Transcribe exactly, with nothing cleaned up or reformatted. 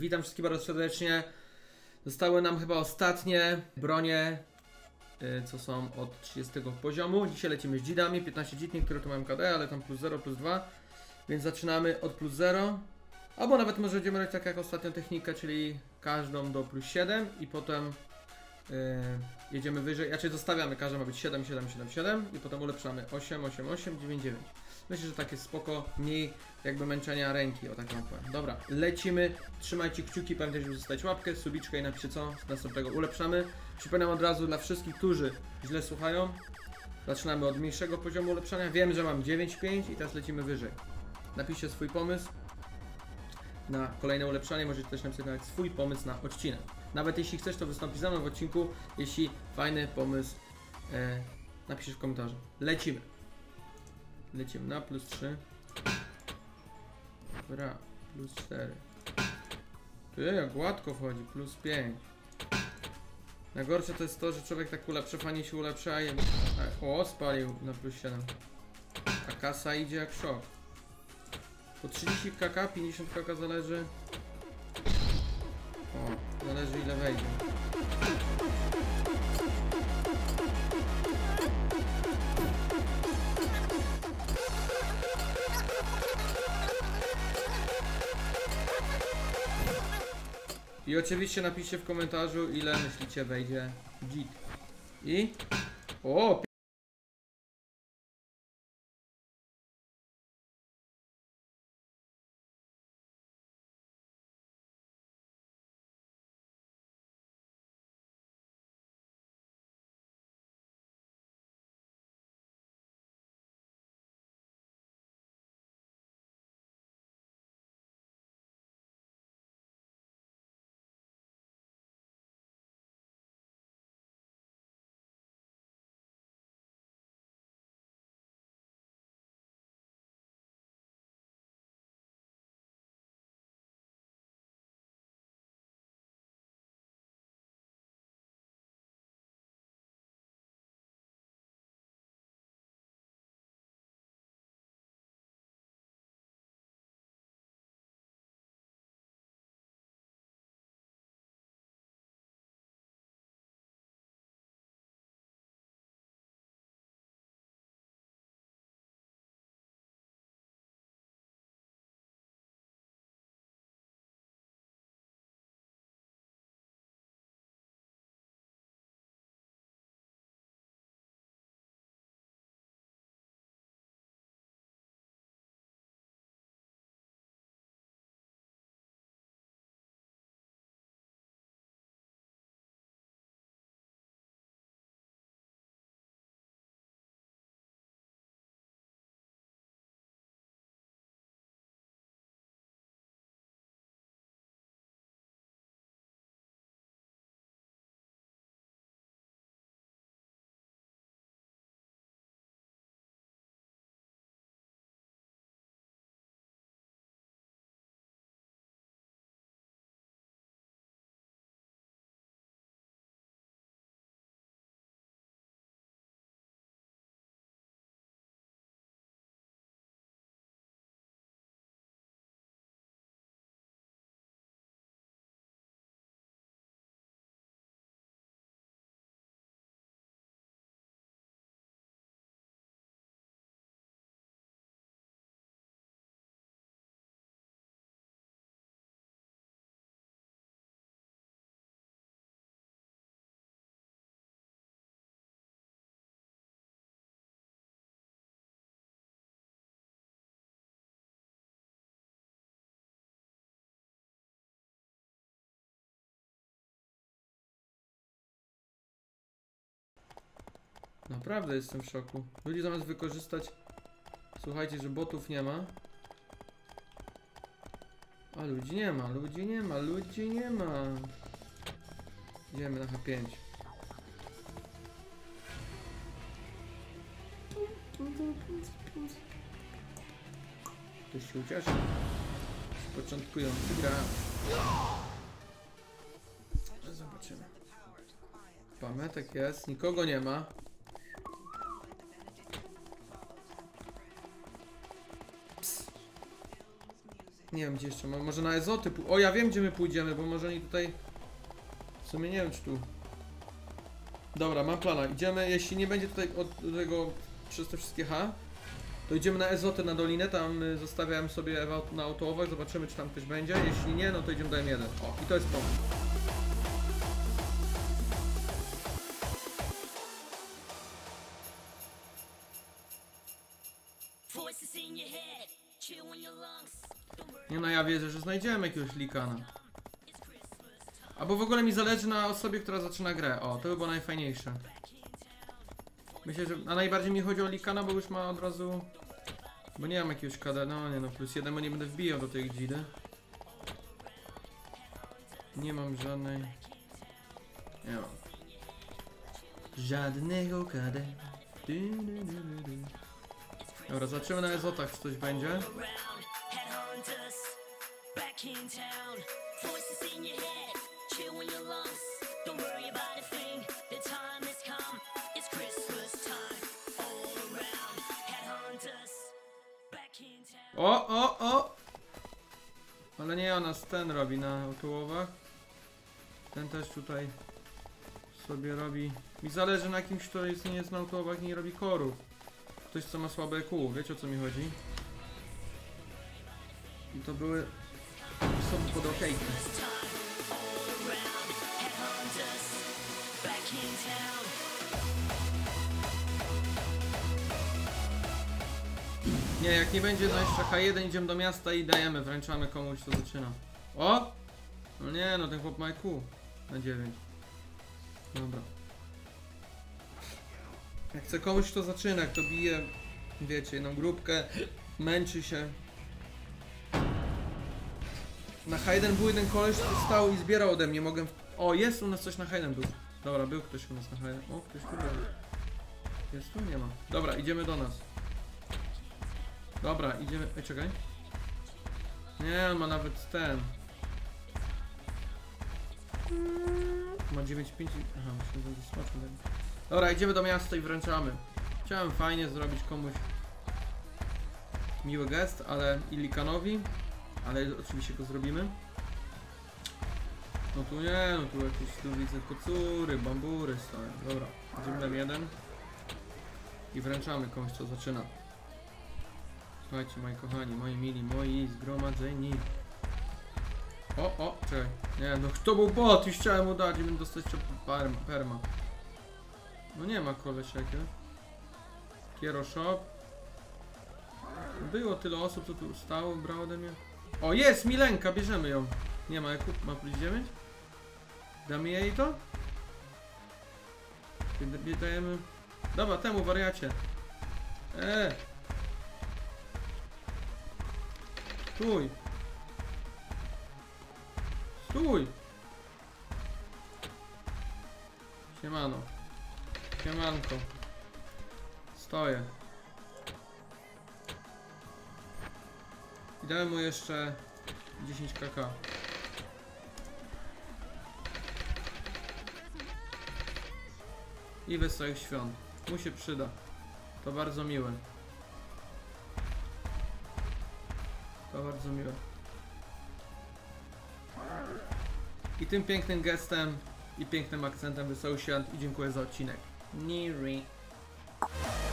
Witam wszystkich bardzo serdecznie. Zostały nam chyba ostatnie bronie, yy, co są od trzydziestego poziomu. Dzisiaj lecimy z dzidami, piętnaście dzid, niektóre tu mają K D, ale tam plus zero, plus dwa. Więc zaczynamy od plus zero. Albo nawet może będziemy robić tak jak ostatnią technikę, czyli każdą do plus siedem i potem yy, jedziemy wyżej. Raczej zostawiamy, każda ma być siedem, siedem, siedem, siedem i potem ulepszamy osiem, osiem, osiem, dziewięć, dziewięć. Myślę, że tak jest spoko, mniej jakby męczenia ręki, o tak wam powiem. Dobra, lecimy, trzymajcie kciuki, pamiętajcie, żeby zostawić łapkę, subiczkę i napiszcie co z następnego ulepszamy. Przypominam od razu dla wszystkich, którzy źle słuchają, zaczynamy od mniejszego poziomu ulepszania. Wiem, że mam dziewięć pięć i teraz lecimy wyżej. Napiszcie swój pomysł na kolejne ulepszanie, możecie też napisać nawet swój pomysł na odcinek. Nawet jeśli chcesz, to wystąpić ze mną w odcinku, jeśli fajny pomysł e, napiszesz w komentarzu. Lecimy. Lecimy na plus trzy. Dobra, plus cztery. Ty, jak gładko wchodzi, plus pięć. Najgorsze to jest to, że człowiek tak ulepsza, fajnie się ulepsza i... O, spalił na plus siedem. A kasa idzie jak szok. Po trzydzieści kaka, pięćdziesiąt kaka zależy. O, zależy ile wejdzie. I oczywiście napiszcie w komentarzu, ile myślicie wejdzie dzid. I... O! Naprawdę jestem w szoku. Ludzie zamiast wykorzystać... Słuchajcie, że botów nie ma. A ludzi nie ma, ludzi nie ma, ludzi nie ma. Idziemy na H pięć. Ktoś się ucieszy. Początkujący gra. Zobaczymy. Pametek jest, nikogo nie ma. Psst. Nie wiem gdzie jeszcze, może na Ezoty. O, ja wiem gdzie my pójdziemy, bo może oni tutaj... W sumie nie wiem czy tu... Dobra, mam plana. Idziemy, jeśli nie będzie tutaj od tego przez te wszystkie H, to idziemy na Ezotę, na dolinę, tam y, zostawiałem sobie na autołowach, zobaczymy czy tam ktoś będzie. Jeśli nie, no to idziemy do M jeden. O, i to jest pomysł. Nie no, ja wierzę, że znajdziemy jakiegoś likana. Albo w ogóle mi zależy na osobie, która zaczyna grę. O, to by było najfajniejsze. Myślę, że... A najbardziej mi chodzi o likana, bo już ma od razu... Bo nie mam jakiegoś K D, no nie no, plus jeden, bo nie będę wbijał do tej dzidy. Nie mam żadnej... Nie mam. Żadnego K D. Du, du, du, du, du. Dobra, zobaczymy na Ezotach, czy coś będzie. O, o, o! Ale nie, ona ten robi na autołowach. Ten też tutaj sobie robi. Mi zależy na kimś, kto jest, nie jest na autołowach i nie robi korów. Ktoś, co ma słabe E Q, wiecie o co mi chodzi? I to były osoby pod okejki. Nie, jak nie będzie no jeszcze H jeden, idziemy do miasta i dajemy, wręczamy komuś, kto zaczyna. O! No nie, no ten chłop ma E Q na dziewięć. Dobra. Jak chce komuś, kto zaczyna, kto bije, wiecie, jedną grupkę, męczy się. Na H jeden był jeden koleś, który stał i zbierał ode mnie, mogę... O, jest u nas coś na H jeden był. Dobra, był ktoś u nas na H jeden. O, ktoś tu był. Jest tu? Nie ma. Dobra, idziemy do nas. Dobra, idziemy... Ej, czekaj. Nie, on ma nawet ten. Ma dziewięć pięć... Aha, musimy zrobić smaczny. Dobra, idziemy do miasta i wręczamy. Chciałem fajnie zrobić komuś miły gest, ale Illikanowi. Ale oczywiście go zrobimy. No tu nie, no tu jakieś tu widzę kocury, bambury stoją. Dobra, idziemy na jeden. I wręczamy komuś, co zaczyna. Słuchajcie, moi kochani, moi mili, moi zgromadzeni. O, o, czekaj. Nie, no to był bot, już chciałem mu dać i bym dostać jeszcze perma. No nie ma kolesia jakiego. Kiero Shop. Było tyle osób, co tu stało, brało ode mnie. O, jest Milenka, bierzemy ją. Nie ma, jak ma plus dziewięć. Damy jej to? Dajemy. Dobra, temu wariacie. Eee. Stój. Stój. Siemano. Siemanko. Stoję. I dałem mu jeszcze dziesięć kaka. I wesołych świąt. Mu się przyda. To bardzo miłe. To bardzo miłe. I tym pięknym gestem i pięknym akcentem wesołych świąt i dziękuję za odcinek. Niri.